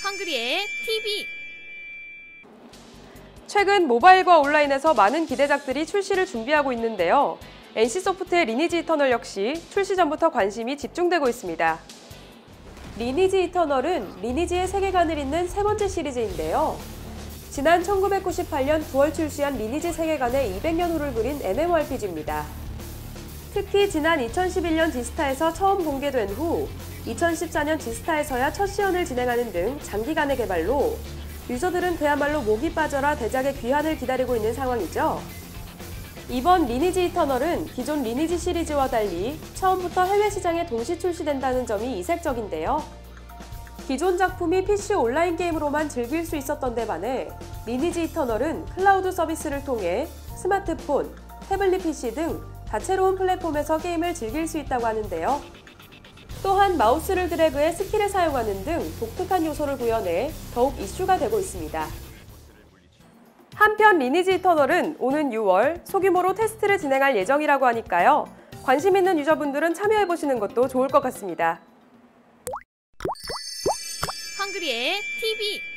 헝그리의 TV. 최근 모바일과 온라인에서 많은 기대작들이 출시를 준비하고 있는데요. NC소프트의 리니지 이터널 역시 출시 전부터 관심이 집중되고 있습니다. 리니지 이터널은 리니지의 세계관을 잇는 세 번째 시리즈인데요. 지난 1998년 9월 출시한 리니지 세계관의 200년 후를 그린 MMORPG입니다. 특히 지난 2011년 지스타에서 처음 공개된 후 2014년 지스타에서야 첫 시연을 진행하는 등 장기간의 개발로 유저들은 그야말로 목이 빠져라 대작의 귀환을 기다리고 있는 상황이죠. 이번 리니지 이터널은 기존 리니지 시리즈와 달리 처음부터 해외 시장에 동시 출시된다는 점이 이색적인데요. 기존 작품이 PC 온라인 게임으로만 즐길 수 있었던 데 반해 리니지 이터널은 클라우드 서비스를 통해 스마트폰, 태블릿 PC 등 다채로운 플랫폼에서 게임을 즐길 수 있다고 하는데요. 또한 마우스를 드래그해 스킬을 사용하는 등 독특한 요소를 구현해 더욱 이슈가 되고 있습니다. 한편 리니지 이터널은 오는 6월 소규모로 테스트를 진행할 예정이라고 하니까요. 관심 있는 유저분들은 참여해보시는 것도 좋을 것 같습니다. 헝그리의 TV.